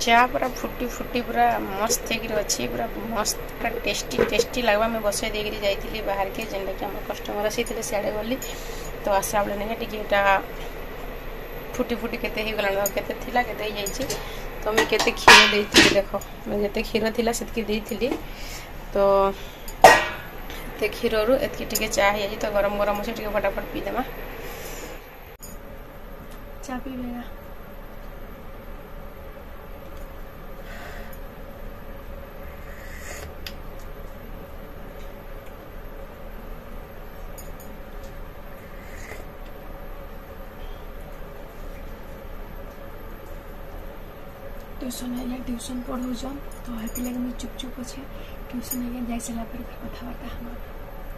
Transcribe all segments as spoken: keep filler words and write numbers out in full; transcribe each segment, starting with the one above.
चा पूरा फुटी फुटी पूरा मस्त अच्छी पूरा मस्त पूरा टेस्टी टेस्टी लगवा मैं बसई देकर जाइली बाहर के जेनटा कि आम कस्टमर आसी सियाड़े गली तो आसला बेले नहीं टिके फुटी फुटी केते ही गला केते थिला केते जाइए तो मैं केते क्षीर देती देख मैं जिते क्षीर थिला सेतकी देती तो ते क्षीर रु एतकी टिके चा है तो गरम गरम से टिके फटाफट पीदेमा चा पीबेगा ट्यूशन है ट्यूशन पढ़ाऊन तो हेती लगे मुझे चुप चुप अच्छे ट्यूशन है जा सारा कथबार्ता हमारा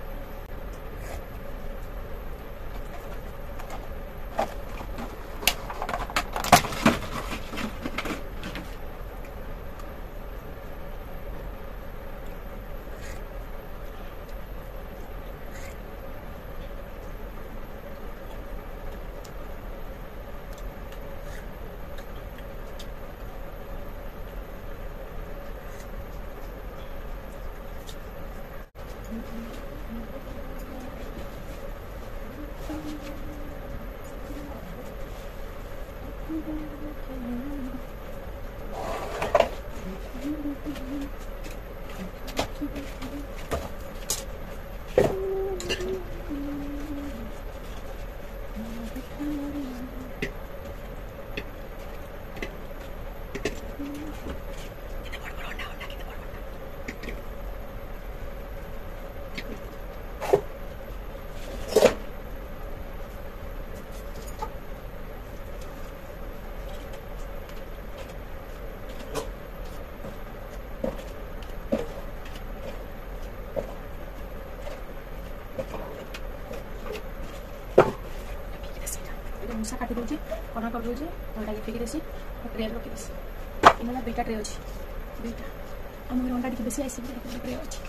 मूसा काटी दूसरी कणा कर दूसरी अंडा की फेंकी देसी ट्रे रखी देसी इन दुईटा ट्रे अच्छी दुईटा आम घर अंडा टी बेसी आसी ट्रे अच्छी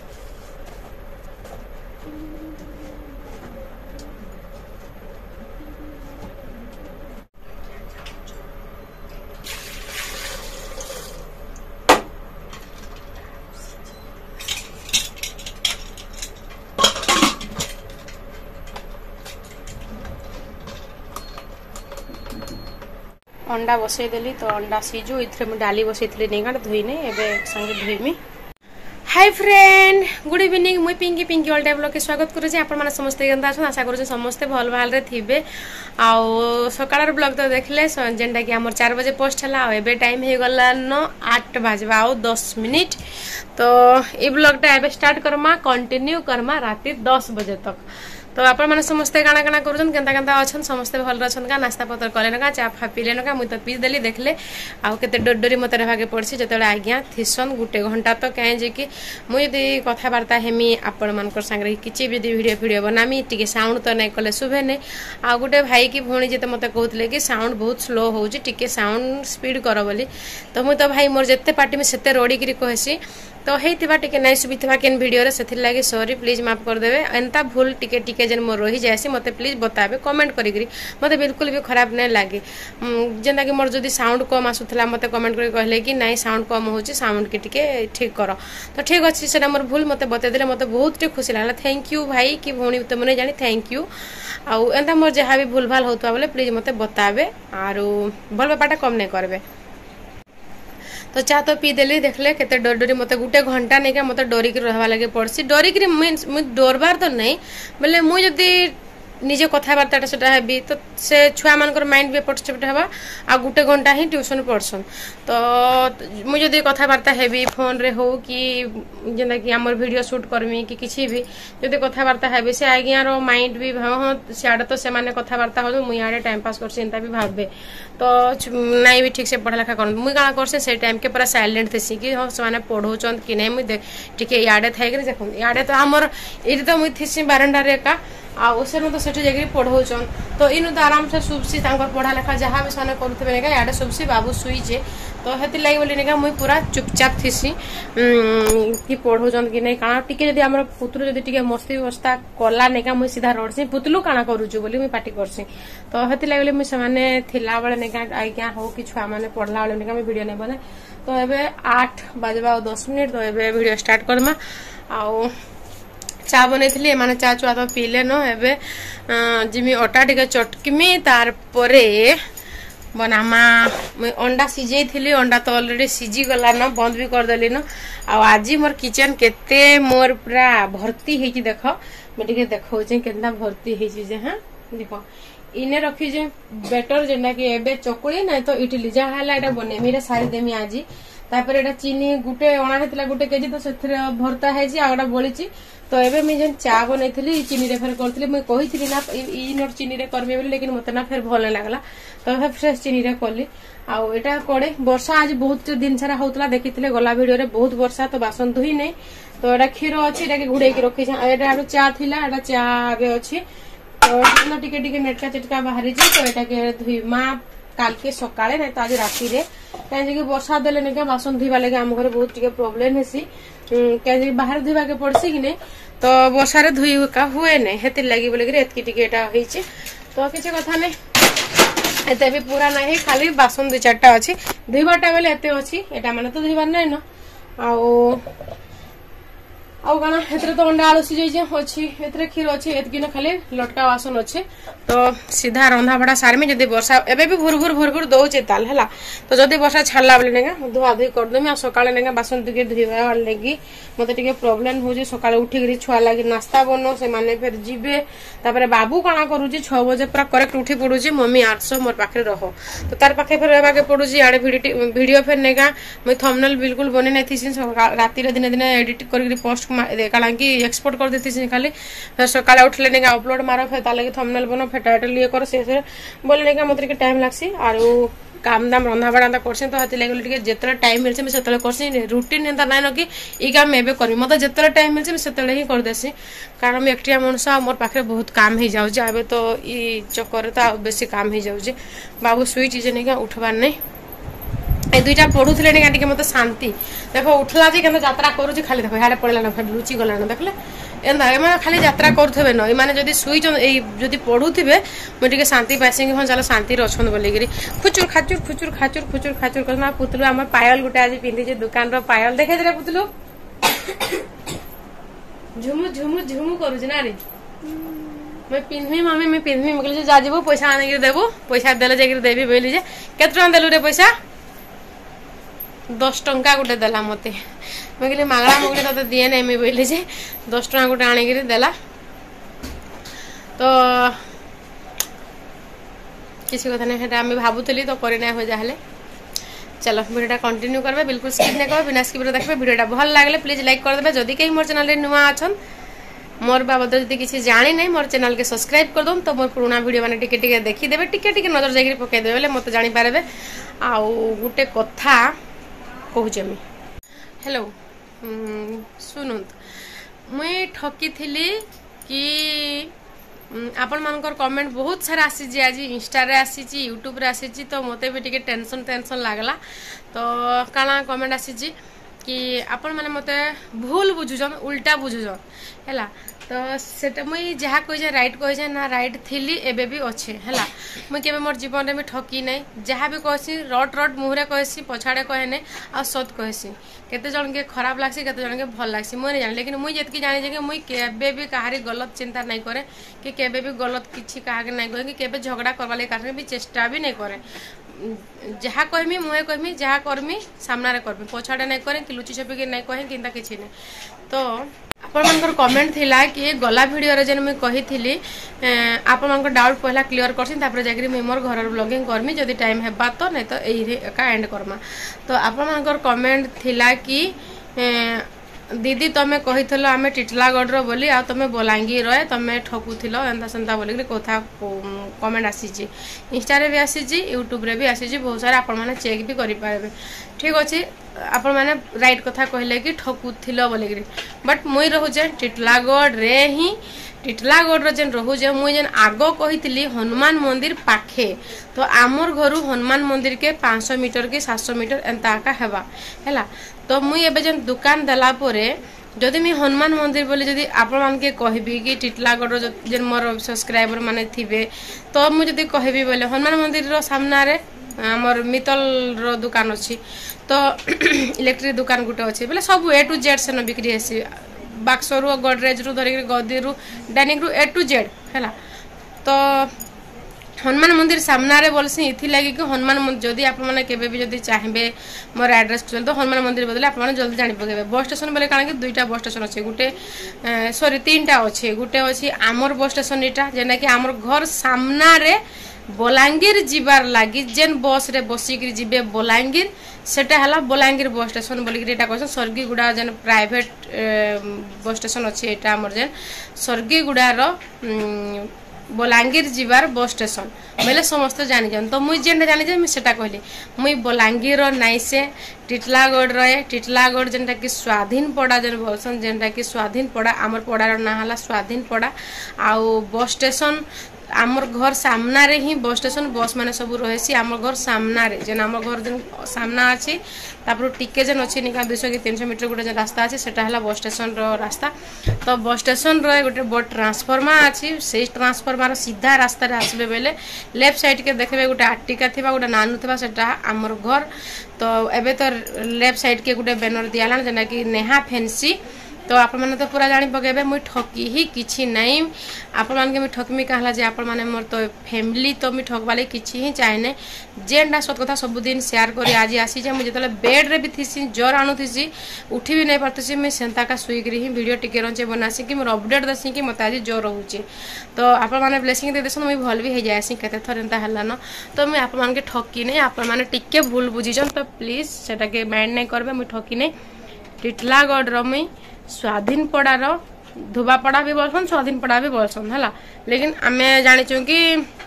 अंडा बसई देली तो अंडा सीजू इथे मुझे डाली बसई नहीं क्या धोईने एवं संगे धोईमी। हाय फ्रेंड गुड इवनिंग मुई पिंकी पिंकी ऑल टाइम लोग के स्वागत करुचे आपण समस्ते केनता आछन आशा करूँ समस्ते भल भाल रे थिबे आउ सकाळर ब्लॉग तो देखले जेनटा कि आमर चार बजे पोस्ट हला एबे टाइम हे गला न आठ बजवा आउ दस मिनिट तो ये ब्लॉगटा एबे स्टार्ट करमा कंटिन्यू करमा राति दस बजे तक तो आपण माने समस्ते काना काना करूछन केनता केनता अछन समस्ते भल रछन का नास्ता पत्र कलेन का चा फा पीलेन का मुई तो पी देली देखले आ केते डडडरी मते रहबा के पड़सी जतले आज्ञा थिसन गुटे घंटा तो कहे जे कि मुई यदि कथा वार्ता हेमी आपण मानकर संगे किछि भी वीडियो वीडियो बनामी टिके साउंड तो नै कले सुबे नै आ गुटे भाई की भोणी जते मते कहतले कि साउंड बहुत स्लो होउची टिके साउंड स्पीड कर बोली तो मुई तो भाई मोर जते पार्टी में सेते रोडी करी कहसी तो हेतिबा टिके नै सुबिथबा केन वीडियो रे सेथिर लागि सॉरी प्लीज माफ कर देबे एंता भूल टिके टिके जन मोर रही जायसी मते प्लीज बताबे कमेंट करी करी मते बिल्कुल भी खराब नै लागे जेंदा कि मोर जदी साउंड कम आसुथला मते कमेंट करी कहले कि नै साउंड कम होची साउंड के टिके ठीक करो तो ठीक अछि सेना मोर भूल मते बते देले मते बहुत टे खुशी लागला थैंक यू भाई कि भोणी त मने जानी थैंक यू आ एंता मोर जहा भी भूल भाल होतबा बोले प्लीज मते बताबे आरो भल बेपाटा कम नै करबे। तो चा तो पी देली देखले केते डर डरी मते गुटे घंटा नहीं क्या मते डरिक रहवा लगे पड़सी डरिक मीन्स मुझे डरबार तो नहीं बोले मुझे जदि निजे कथबार्ता सेटा हेबी तो से छुआ मानकर माइंड भी एपट सेपट हेबा आ गुटे घंटा ही ट्यूशन पढ़सन तो मुझे जदि कथबार्ता हेबी फोन रे हो कि जेना कि हमर वीडियो शूट करमी कि किछि भी जदि कथबार्ता हेबी से आज्ञा रो माइंड भी हां सियाडे तो से माने कथबार्ता हो मुई आडे टाइम पास करसी एंता भी भाबे तो नहीं भी ठीक से पढ़ा लिखा कर मुई काना करसे से टाइम के पूरा साइलेंट थेसी कि हां से माने पढ़ौचन कि नहीं मुई ठीक याडे थाई के देखो याडे तो हमर एरी तो मुई थेसी बारंडा रे का आ ओसे तो सेठी जगह पढ़ौचन तो इनु तो आराम से सुबसी तांकर पढ़ा लिखा जहाँ भी साने करथबे का याडे सुबसी बाबू सुईजे तो हेति लागि बोली निका मुई पूरा चुपचाप थिसी कि पढ़ौजन कि नहीं काना टिके जदि हमर पुतलु जदि टिके मस्ती व्यवस्था कला निका मुई सीधा रोडसी पुतलु काना करूछु बोली मुई पार्टी करसी तो हेति लागि बोली मुई समाने थिला बेले निका आज्ञा हो कि छुआ माने पढ़ला बेले निका मुई वीडियो नै बने तो एबे आठ बजबा दस मिनिट तो एबे वीडियो स्टार्ट करमा आउ चा बनैथिली एमाने चा चुआ तो पीले न एबे जिमी अटा टिके चटकिमी तार परे बनामा मैं अंडा सिझे थी अंडा तो ऑलरेडी सिझी गला न बंद भी कर देली न आज मोर किचन केते मोर पूरा भर्ती है देख मैं देखा केन्ता भर्ती है हाँ देख इने रखी जे बेटर जेना कि एबे चकुली ना तो इडली जहाँ है एटा बने मेरे सारी देमी आज तापर एटा चीनी गुटे अणा हेतला गुटे केजी तो सेथरे भरता है जी आगडा बोलीची तो एबे मैं जेन चा बनैथिली चीनी रे फेर करथिली मैं कहिथिली ना ई नोट चीनी रे करबे बोली लेकिन मते ना फेर भल लागला तो फेर फ्रेश चीनी रे करली आ एटा कोडे वर्षा आज बहुत दिन सारा होतला देखिथिले गला वीडियो रे बहुत वर्षा तो बासन धुई नै तो एटा खीर अछि एटा के घुडे के रखि छ एटा आरो चा थिला एटा चा आबे अछि तो ना टिके टिके नेटका चिटका बाहरी जे तो एटा के धुई मा काल के सकाळे नै तो आज राती रे काहे कि वर्षा देले नै के बासन धुईबा लगे हम घरे बहुत टिके प्रॉब्लम हेसी काहे बाहर धुईबा के पड़सी कि नै तो वर्षा रे धुई का हुए नै हेति लागि बोले कि एतकी टिके एटा होईचे तो किछ कथा नै एते भी पूरा नहीं खाली बासन दु चारटा अछि धुईबाटा बेले एते अछि एटा माने तो धुईबार नै न आउ आउ गाना एतरे तो अंडा आलू सिझै जे अछि एतरे खीर अछि एतकी न खाली लटका बासन अछि तो सीधा रंधा बड़ा सार में जदी वर्षा एबे भी भुर भुर भुर भुर दोचे ताल हला तो जदी वर्षा छाड़ला बेले नेगा धुआ धुई कर देमी आ सकाळे नेगा बासन दुके धुईबा लागि मते टिके प्रॉब्लम हो जे सकाळे उठी गिरी छुआ लागि नाश्ता बनो से माने फिर जिबे तापर बाबू काना करू जे छह बजे पूरा करेक्ट उठी पडू जे मम्मी आठ सौ मोर पाखरे रहो तो तार पाखे फिर एबा के पडू जे आडे वीडियो वीडियो फिर नेगा मैं थंबनेल बिल्कुल बने नै थिसिन राती रे दिन दिन एडिट करके पोस्ट काला कि एक्सपोर्ट कर देती खाली फिर सकाଳେ उठले नेगा अपलोड मारो फिर ताले थंबनेल बनो फिर टाइटल ये करो से बोले नेगा मते के टाइम लागसी आरो काम दाम रंधा बड़ा करसे तो हाथी लागले टिके जेतले टाइम मिलसे मैं सेतले करसी रूटीन एंता नाइ न कि ई काम मैं एबे करबी मते जेतले टाइम मिलसे मैं सेतले ही कर देसी कारण मैं एकटिया मनसा मोर पाखरे बहुत काम ही जाउ जे एबे तो ई चक्कर तो बेसी काम ही जाउ जे बाबू सुई चीज नेगा उठबार नै ए दुईटा पढ़ुले नहीं टिके मत शांति देखो उठला जे केन यात्रा करू जे खाली देखो हाडे पड़ला न फिर लुची गला न देखले एना एमा खाली यात्रा करथबे न ए माने जदी सुई ए जदी पढ़ुथिबे म टिके शांति पाइसे कि चलो शांति रे अछन बोली गिरी खुचुर खाचुर खुचुर खाचुर खुचुर खाचुर करना पुतलु हमर पायल गुटे आज पिंदी जे दुकान रो पायल देखे रे पुतलु झुमु झुमु झुमु करू जे ना रे मैं पिन्हमी मम्मी मैं पिन्हमी मगले जा जेबो पैसा आने के देबो पैसा देले जे देबी बोली जे केत टका देलु रे पैसा दस टंका गोटे देला मते मैं कहली मागड़ा मगड़ी तो दिए नहीं मैं बोली जे दस टका गोटे आनिक देला तो किसी कथा नहीं है आम भावुली तो करे हो जाए चलो वीडियोटा कंटिन्यू करबे बिल्कुल स्किप नहीं करबे बिना स्किप देखबे वीडियोटा भल लागले प्लीज लाइक कर देबे जदी कहीं मोर चैनल रे नुआ अछन मोर बाबद जदी किसी जानी नहीं मोर चैनल के सब्सक्राइब कर दम तो मोर पुराना वीडियो माने टिके टिके देखि देबे टिके टिके नजर जागिरी पके देबे ले मते जानि पारेबे आ गुटे कथा कहूँ हेलो शुणुत मुई ठकी थी कि आपण मानकर कमेंट बहुत सारा आसी आज इंस्टा रे आसी यूट्यूब रे आसी तो मते भी टिके टेंशन टेंशन लागला तो काना कमेंट आसी कि आपण माने मते भूल बुझुजन उल्टा बुझुजन हैला तो सेटा मुई जहा कहि राइट कहि ना राइट थिली एबे भी अच्छे हैला मुई केबे मोर जीवन रे मी ठकी नै जहा भी कहसी रट रट मुहरे कहसी पछाड़े कहे नै आ सत कहसी केते जन के खराब लागसी केते जन के भल लागसी मुई नै जानि लेकिन मुई जतकी जानि जे कि मुई केबे भी कहारी गलत चिंता नै करे कि केबे भी गलत किछि काहा के नै कहे कि केबे झगड़ा करबा ले कारण भी चेष्टा भी नै करे जहा कहमी मुहे कहमी जहा करमी सामना रे करमी पछाड़े नै करे कि लुची छपी के नै कहे किंता किछि नै तो आपण मानकर कमेंट थिला कि गला वीडियो रे जन मैं कहि थिली आपण मानकर डाउट पहला क्लियर करसिन तापर जाकरी मैं मोर घर ब्लॉगिंग करमी जदी टाइम हेबा तो नै तो एही का एंड करमा तो आपण मानकर कमेंट थिला कि दीदी तमे कहिथलो आमे टिटलागढ़ रो बोली आ तमे बलांगीर रे तमे ठकुथिलो एंदा संता बोली कि कथा कमेंट आसीची इंस्टा रे भी आसीची यूट्यूब रे भी आसीची बहुत सारा आपण माने चेक भी करि पारबे ठीक अछि आपण माने राइट कथा कहले कि ठकुथिलो बोली कि बट मुई रहू जे टिटलागढ़ रे ही टिटलागढ़ जेन रोचे मुझे जेन आग कही हनुमान मंदिर पाखे तो आमर घर हनुमान मंदिर के पाँच सौ मीटर के सात सौ मीटर एंता आका हेबा हैला। तो मुई एबे जेन दुकान देला परे जदि मुई हनुमान मंदिर बोली जदि आपण मान के कहबी कि टिटलागढ़ जेन मोर सब्सक्राइबर माने थिबे तो मुझे जदि कहबी बोले हनुमान मंदिर रो सामना रे हमर मितल रो दुकान अछि तो इलेक्ट्रिक दुकान गुटे अछि बोले सब ए टू जेड से न बिक्री हेसी बाक्सरू गडरेज रु धरिक गदी रु डाइनिंग रु ए टू जेड हैला। तो हनुमान मंदिर सामना रे बोलसी इथि लागि कि हनुमान जदि आपण माने केबे भी जदि चाहिबे मोर एड्रेस कुछ तो हनुमान मंदिर बदले आपण माने जल्दी जानि पकेबे। बस स्टेशन बोले काना कि दुईटा बस स्टेशन अछि गुटे सॉरी तीनटा अछि गुटे अछि आमर बस स्टेशन इटा जेना कि आमर घर सामना रे बलांगीर जीवार लगी जेन बस रे बसिक जीवे बलांगीर सेटा हला बलांगीर बस स्टेशन बोलिक एटा कहसन स्वर्गीगुड़ा जेन प्राइवेट बस स्टेशन अछि एटा हमर जेन स्वर्गीगुड़ा रो बलांगीर जीवार बस स्टेशन बेले समस्त जानि जन। तो मुई जेन जानि जे सेटा कहली मुई बलांगीर रो नाइ से टिटलागढ़ रहे टिटलागढ़ जेनटा कि स्वाधीन पड़ा जेन बोलसन जेनटा कि स्वाधीन पड़ा आमर पड़ार ना हला स्वाधीन पड़ा आउ बस स्टेशन आमर घर सामना रे ही बस स्टेशन बस माने सब रहेसी आमर घर सामना रे जेन आमर घर जेन सामना अछि तापर टिके जेन अछि निका दो सौ कि तीन सौ मीटर गुटे जेन रास्ता अछि सेटा हला बस स्टेशन रो रास्ता। तो बस स्टेशन रो गुटे बड़ ट्रांसफार्मर अछि से ट्रांसफार्मर सीधा रास्ता रे आसबे बेले लेफ्ट साइड के देखबे गुटे आटिका थिबा गुटे नानु थिबा सेटा आमर घर। तो एबे तो लेफ्ट साइड के गुटे बैनर दियालान जेना कि नेहा फैंसी तो आपण माने तो पूरा जानि पकेबे मुई ठकी ही किछि नै आपण मान के मुई ठकमी कहला जे आपण माने मोर तो फैमिली तो मुई ठकबाले किछि ही चाहेने जेनडा सत कथा सब दिन शेयर करी आज आसी जे मुझे तले बेड रे भी थिसी जोर आनु थिसी उठी भी नै परतसी मुई सेंता का सुई करी ही वीडियो टिके रंचे बनासी कि मोर अपडेट दसी कि मते आज जोर होउची। तो आपण माने ब्लेसिंग दे देसन मुई भल भी हे जायसी केते थर एंता हला न तो मुई आपण मान के ठकी नै आपण माने टिके भूल बुझी जन तो प्लीज सेटा के माइंड नै करबे मुई ठकी नै। टिटलागढ़ रो मुई स्वाधीन पड़ा रो धुबा पड़ा भी बोलसन स्वाधीन पड़ा भी बोलसन हला लेकिन आमे जानि छु कि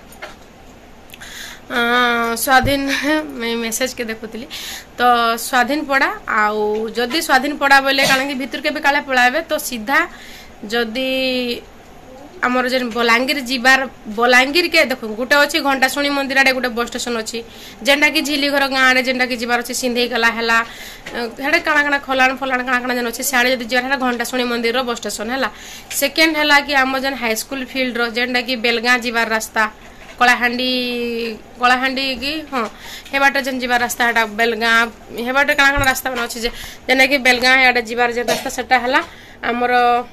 स्वाधीन मैं मेसेज के देखुतली तो स्वाधीन पड़ा आउ जदि स्वाधीन पड़ा बोले काना कि भीतर के भी काले पळाबे तो सीधा जदि आमर जेन बलांगीर जीवार बलांगीर के देखो गुटे अछि घंटाशुणी मंदिर आडे गुटे बस स्टेशन अछि जेंडा कि झिली घर गाँ आडे जेंडा कि जीवार अछि सिंधेई गला हैला हेडे काना काना खलान फलान काना काना जेन अछि साडे जदि जीवार घंटाशुणी मंदिर रो बस स्टेशन हैला। सेकेंड हैला कि आम जेन हाई स्कूल फील्ड रो जेंडा कि बेलगां जीवार रास्ता कलाहांडी कलाहांडी की हाँ हे बाटे जेन जीवार रास्ता हटा बेलगां हे बाटे काना काना रास्ता बन अछि जे जेना कि बेलगां आडे जीवार जे रास्ता सेटा हैला हमर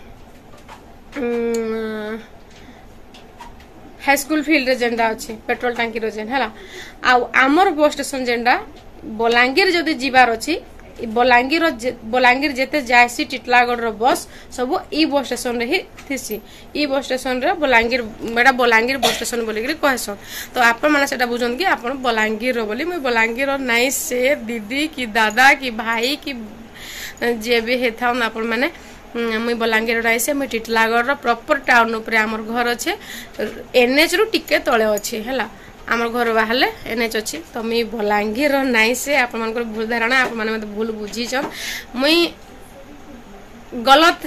हाई स्कूल फील्ड रे जेंडा अछि पेट्रोल टांकी रो जेन हैला आउ आमर बस स्टेशन जेंडा बलांगीर जदि जीवार अछि बलांगीर बलांगीर जेते जायसी टिटलागढ़ रो बस सब ई बस स्टेशन रे ही थिसी ई बस स्टेशन रे बलांगीर मेडा बलांगीर बस स्टेशन बोली करी कहसन। तो आपण माने सेटा बुझन कि आपण बलांगीर रो बोली मैं बलांगीर रो नाइ से दीदी की दादा की भाई की जे भी हेथान आपण माने मुई बलांगीर राय से मुई टिटलागढ़ रो प्रॉपर टाउन ऊपर हमर घर अच्छे एनएच रु टिके तळे अछि हैला हमर घर बाहले एनएच अछि। तो मुई बलांगीर रो नाइ से आपण मानकर भूल धारणा आपण माने मते भूल बुझी छ मुई गलत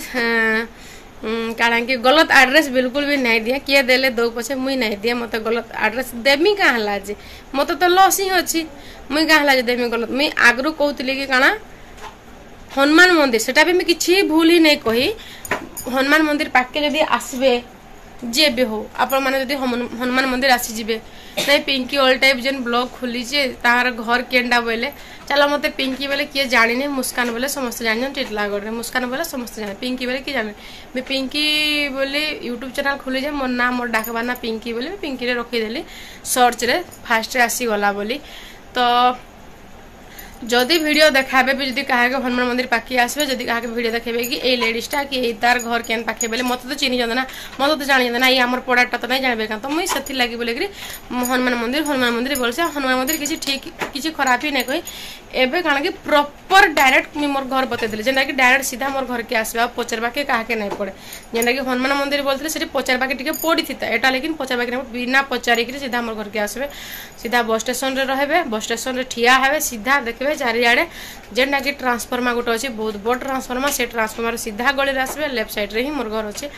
कारण कि गलत एड्रेस बिल्कुल भी नहीं दिया किए देले दो पछे मुई नहीं दिया मते गलत एड्रेस देमी का हला जे मते तो लॉस ही अछि मुई का हला जे देमी गलत मुई आगरु कहउतली कि काना हनुमान मंदिर सेटा भी मैं किछि भूल ही नहीं कही हनुमान मंदिर पाके जदि आसबे जे भी हो आपण माने जदि हनुमान मंदिर आसी जिबे नहीं पिंकी ऑल टाइप जेन ब्लॉग खुली जे तार घर केंडा बोले चलो मते पिंकी बोले किए जानि ने मुस्कान बोले समस्त जानि टिटलागढ़ रे मुस्कान बोले समस्त जानि पिंकी बोले कि जानि मैं पिंकी बोले यूट्यूब चैनल खुली जे मोर नाम मोर डाकबा ना पिंकी बोले पिंकी रे रखी देली सर्च रे फास्ट रे आसी गला बोली। तो जदि वीडियो देखाबे भी जदि कहा के हनुमान मंदिर पाखी आसबे जदि कहा के वीडियो देखेबे कि ए लेडीजटा कि ए तार घर केन पाखे बेले मते तो चिन्हि जंदना मते तो जानि जंदना ई हमर पड़ाटा तो नहीं जानबे का तो मुई सथि लागि बोले कि हनुमान मंदिर हनुमान मंदिर बोलसे हनुमान मंदिर किछि ठीक किछि खराब ही नहीं कहि एबे काना कि प्रॉपर डायरेक्ट मी मोर घर बते देले जेना कि डायरेक्ट सीधा मोर घर के आसबे पचरबा के कहा के नहीं पड़े जेना कि हनुमान मंदिर बोलथले सेठी पचरबा के टिके पड़ी थिता एटा लेकिन पचरबा के बिना पचारी के सीधा मोर घर के आसबे सीधा बस स्टेशन रे रहबे बस स्टेशन रे ठिया हेबे सीधा देखबे चारियाडे जेना कि ट्रांसफार्मर गोटे अच्छे बहुत बड़ ट्रांसफार्मर से ट्रांसफार्मर सीधा गली आसबे लेफ्ट साइड रे ही मोर घर अच्छे।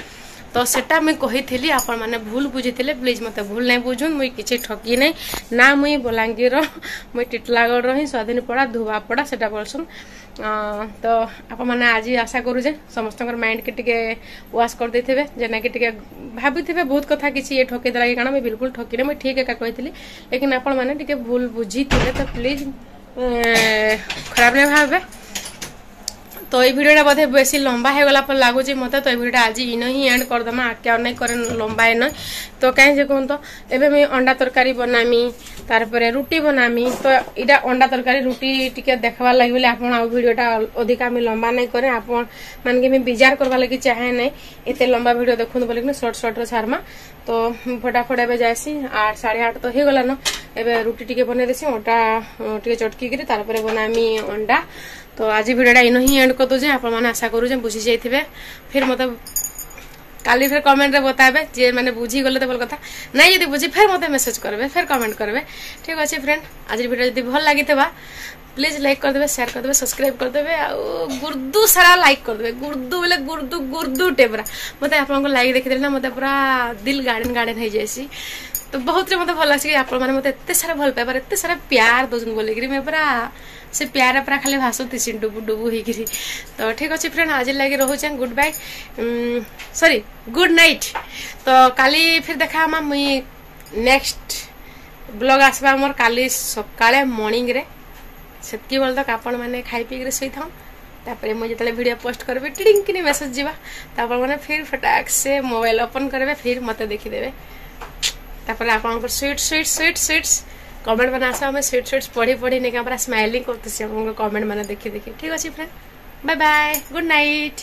तो सेटा मुई कही आपण माने भूल बुझी प्लीज मत भूल नहीं बुझुन मुई किसी ठकी नहीं ना मुई बलांगीर मुई टिटलागढ़ रही स्वाधीन पड़ा धुआपड़ा सेटा बोलसन तो आप मैंने आज आशा करूचे समस्त माइंड के टिके वाश कर देथिबे जेना कि टिके भाबिथिबे बहुत कथा किसी ये ठकी देला कि काना मैं बिल्कुल ठकी नहीं मैं ठीक एका कही लेकिन आपण माने टिके भूल बुझी तो प्लीज खराब नहीं भावे तो ये वीडियोटा बोधे बेसी लंबा हो गला पर लगुच मत तो ये वीडियोटा आज इन ही एंड करदमा आके और नहीं करे लंबा न तो कहीं जे कहूँ तो एबे मैं अंडा तरकारी बनामी तारपरे रुटी बनामी तो इटा अंडा तरकारी रुटी टिके देखवा लगे बोले आप वीडियोटा अधिका मैं लंबा नहीं करे आप मान के मैं विचार करवा लगी चाहे नहीं एते लंबा वीडियो देखु बोलिक सर्ट सर्ट छाड़मा तो फटाफट एबे जासी आठ साढ़े आठ तो हो गला न एबे रुटी टिके बने देसी अंडा टिके चटकी करी तारपरे बनामी अंडा तो आज वीडियोटा इन ही एंड कर दूचे आप आशा करूचे बुझी जाइए फिर मतलब काली फिर कमेंट रे बताबे जे माने बुझी गले तो बोल कथा नहीं यदि बुझी फिर मते मेसेज करबे फिर कमेंट करबे ठीक अछि फ्रेंड आज वीडियो यदि भल लागितबा प्लीज लाइक कर देबे शेयर कर देबे सब्सक्राइब कर देबे आ गुर्दू सारा लाइक कर देबे गुर्दू बोले गुर्दू गुर्दू टेबरा मते आपन को लाइक देखि देले ना मते पूरा दिल गार्डन गार्डन हो जायसी तो बहुत मत भल लगे आप मत एत सारा भल पाइबार एत सारा प्यार दौन बोलिकी मैं पूरा से प्यार पूरा खाली भाषुती डुबु डुबु होगी तो ठीक अच्छे फ्रेंड आज लगे रोचे good bye sorry good night तो काली फिर देखा मुई नेक्स्ट ब्लॉग आसवा मोर काली सकाळे मॉर्निंग रे सेतकी बोल तक आपण माने खाई पी के सोई थाम तापर मुझे जिते वीडियो पोस्ट करबे टिडिंग किनी मेसेज जीवा तापर माने फिर फटाक से मोबाइल ओपन करबे फिर मते देखि देबे तापर आपन sweet sweet sweet sweets comment बना आसा हमें स्वीट स्वीट्स पढ़ी पढ़ी नहीं पूरा स्माइलिंग करते हम कमेंट मैंने देखी देखी ठीक अच्छे friend bye bye good night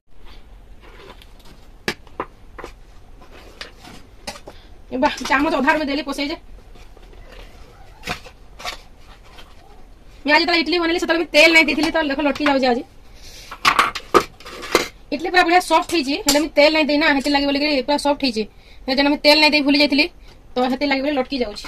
चामच अधार में देली पोसे मैं आज इडली बनली से तेल नहीं देती तो देख लटकी जाऊँ आज इडली पूरा बढ़िया सॉफ्ट होती तेल नहीं देना हेती लगे बोलिक पूरा सॉफ्ट होती जन तेल नहीं दे भूली जाती तो हेती लगे बोले लटकी जाऊँ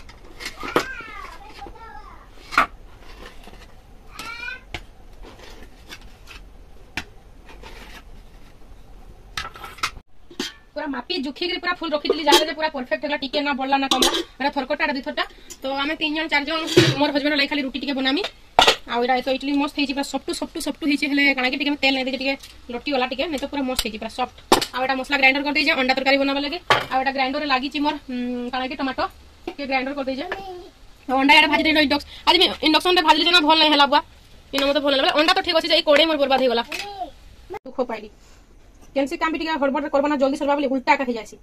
पूरा मापी जुखी पूरा फुल रखी थी जहाँ पूरा परफेक्ट है टिके ना बढ़ला ना कमला मेरा थरकटा दुई थरटा तो आम तीन जन चार जन मोर हजबैंड लगे खाली रुटी टिके बनामी आईटा तो इडली मस्त होती पूरा सफ्टू सफ्टू सफ्टू होती कणा कि तेल नहीं देखे लटकी गला टिके नहीं तो पूरा मस्त होती पूरा सफ्ट आईटा मसला ग्राइंडर कर दीजिए अंडा तरकारी बनावा लगे आईटा ग्राइंडर लगी मोर कणा कि टमाटो के ग्राइंडर कर दीजिए अंडा यार भाजी इंडक्शन आज इंडक्शन भाजली ना भल नहीं है बुआ इन मत भल लगे अंडा तो ठीक अच्छे कोड़े मोर बर्बाद होगा दुख पाइली कैंसी काम भी टिका हड़बड़ करबा जल्दी सरबा बोले उल्टा का जासी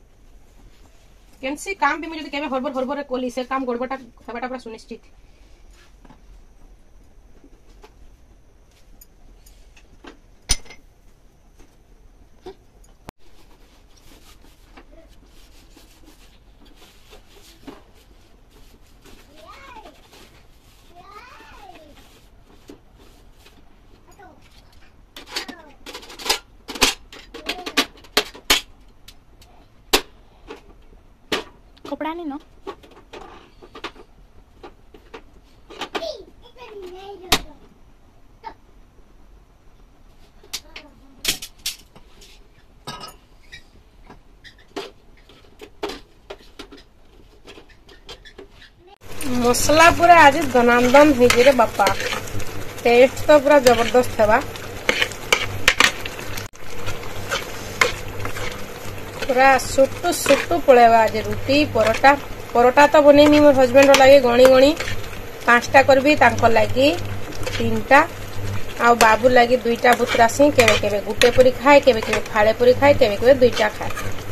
कैंसी काम भी मुझे केबे हड़बड़ हड़बड़ कोली से काम गड़बड़टा हेबाटा पूरा सुनिश्चित कपड़ा नहीं ना मसला पूरा आज दनादन हो बापा टेस्ट तो पूरा जबरदस्त है पूरा सुटू सुटू पड़ेगा आज रुटी परोटा परोटा तो बनेमी मोर हजबैंड लगे गणी गणी पांचटा करबी तांको लगी तीनटा आ बाबू लगी दुईटा बुतरासी केबे केबे गुटे पूरी खाए केबे केबे फाड़े पूरी खाए केबे केबे दुईटा खाए।